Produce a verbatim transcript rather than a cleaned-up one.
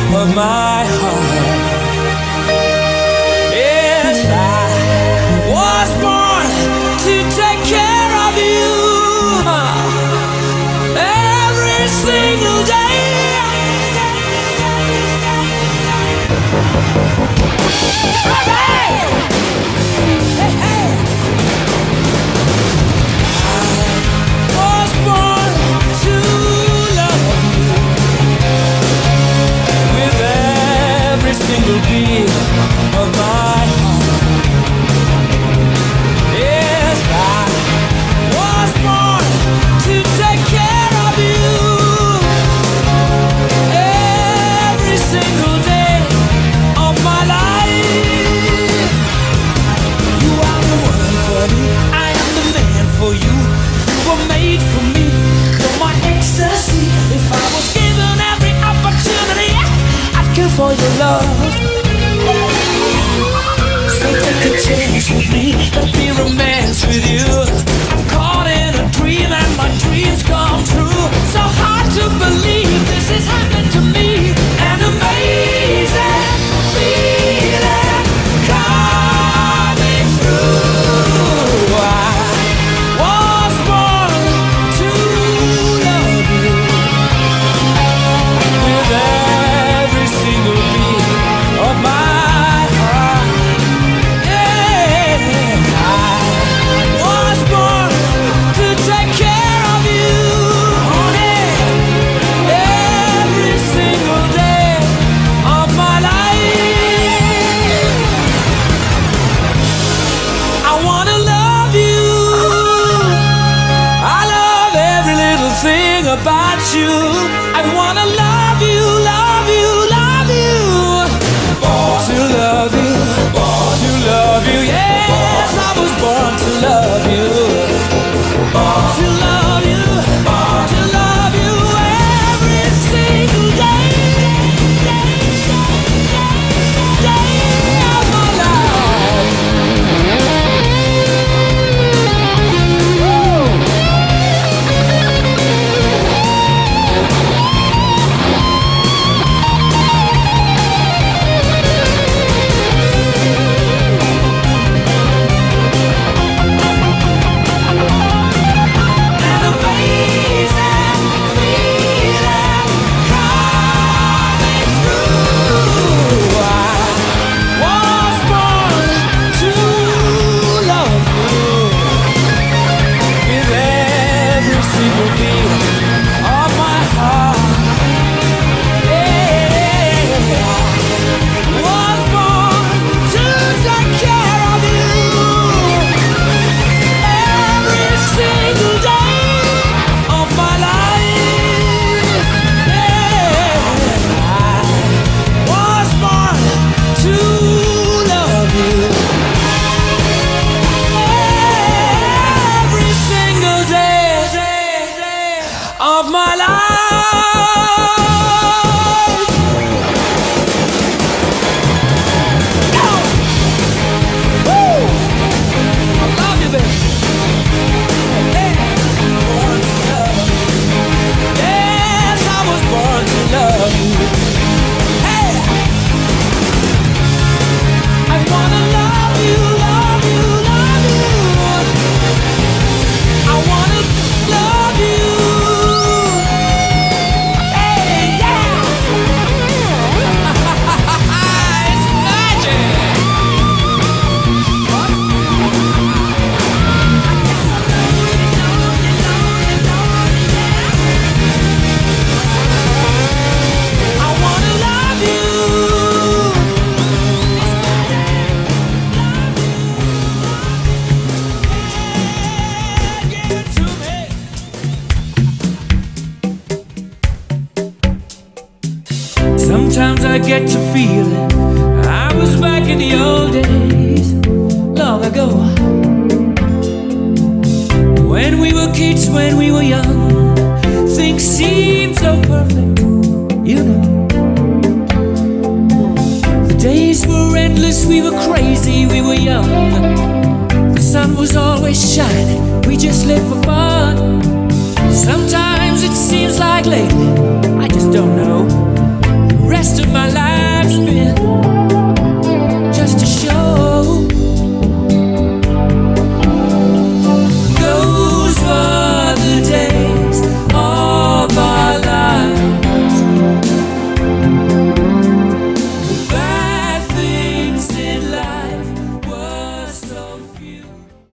of my heart. Yes, I was born to take care of you every single day. Hey, hey, hey. I was born to love you with every single beat of my heart. Yes, I was born to take care of you every single day of my life. You are the one for me, I am the man for you. You were made for me, you're my ecstasy. If I was given every opportunity, I'd kill for your love. So take a chance with me, let me romance with you. I'm caught in a dream and my dreams come true. So hard to believe this is happening to me. An amazing feeling coming through. I was born to love you with every single beat of my heart. Yeah, I was born to take care of you, honey, every single day of my life. I wanna love you. I love every little thing about you. I wanna love you, love you, love you. Born to love you, born to love you. Yes, I was born to love you. Born to love you, born to love you every single day, day, day, day of my life. An amazing feeling coming through. I was born to love you with every single beat of my heart. Yeah, I was born to take care of you every single day of my life. Yeah, I was born to love you every single day of my life. Go! Woo! I love you, baby. Hey, born to love you. Yes, I was born to love you. Hey, I wanna love you, love you, love you. I wanna love you. Hey, yeah. It's magic. I wanna love you. Give it to me. Sometimes I get to feeling I was back in the old days, long ago, when we were kids, when we were young. Things seemed so perfect, you know. The days were endless, we were crazy, we were young. The sun was always shining, we just lived for fun. Sometimes it seems like lately I just don't